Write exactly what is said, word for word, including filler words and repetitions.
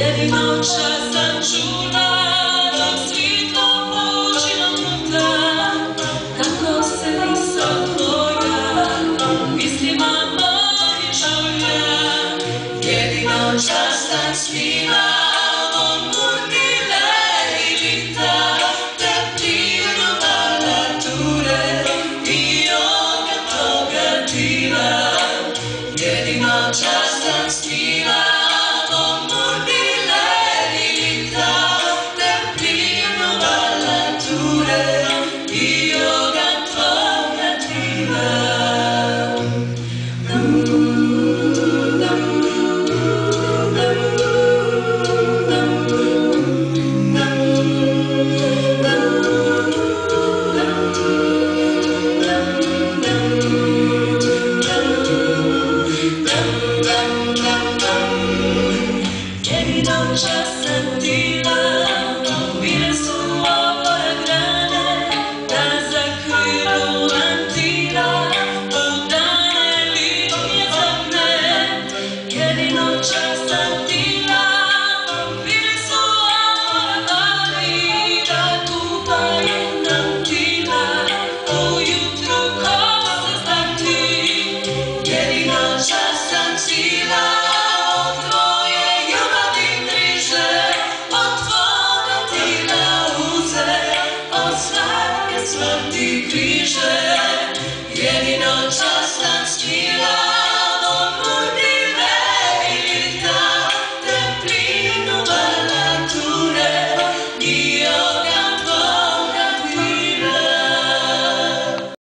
jedino čas sam čula, dok svitlo počino puta, kako se misao tvoja, mislima mojih žulja. Jedino čas sam snila, on murnile i lita, te prirodno valature, i oga toga dila. Jedino čas sam snila, čas sam dila, bile su ove grane, da zakrilu vantira, u dane linije zagne. Jedino čas sam dila, bile su ove ali, da kupaju nam tila, ujutru ko se stakli. Jedino čas sam sila, smrti križe, jedino čas sam snila.